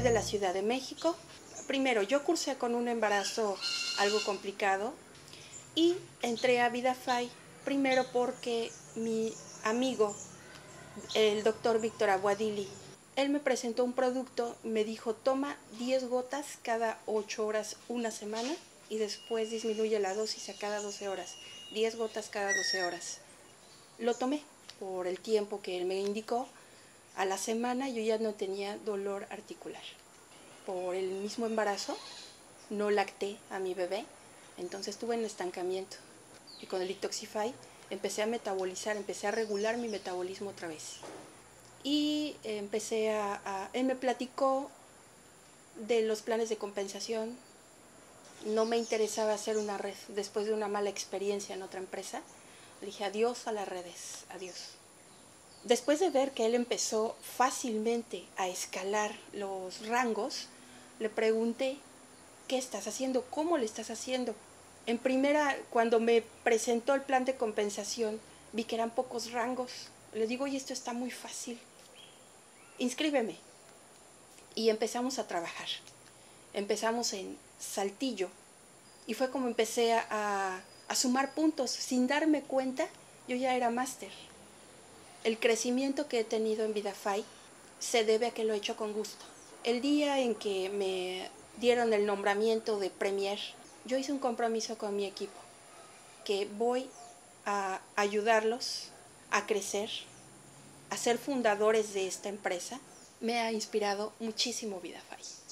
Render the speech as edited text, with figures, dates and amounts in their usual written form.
de la Ciudad de México. Primero, yo cursé con un embarazo algo complicado y entré a VidaFi primero porque mi amigo, el doctor Víctor Aguadili, él me presentó un producto, me dijo, toma 10 gotas cada 8 horas una semana y después disminuye la dosis a cada 12 horas, 10 gotas cada 12 horas. Lo tomé por el tiempo que él me indicó. A la semana yo ya no tenía dolor articular. Por el mismo embarazo no lacté a mi bebé, entonces estuve en estancamiento. Y con el Detoxify empecé a metabolizar, empecé a regular mi metabolismo otra vez. Y él me platicó de los planes de compensación. No me interesaba hacer una red después de una mala experiencia en otra empresa. Le dije adiós a las redes, adiós. Después de ver que él empezó fácilmente a escalar los rangos, le pregunté, ¿qué estás haciendo? ¿Cómo le estás haciendo? En primera, cuando me presentó el plan de compensación, vi que eran pocos rangos. Le digo, oye, esto está muy fácil. Inscríbeme. Y empezamos a trabajar. Empezamos en Saltillo. Y fue como empecé a sumar puntos. Sin darme cuenta, yo ya era máster. El crecimiento que he tenido en VidaFi se debe a que lo he hecho con gusto. El día en que me dieron el nombramiento de Premier, yo hice un compromiso con mi equipo, que voy a ayudarlos a crecer, a ser fundadores de esta empresa. Me ha inspirado muchísimo VidaFi.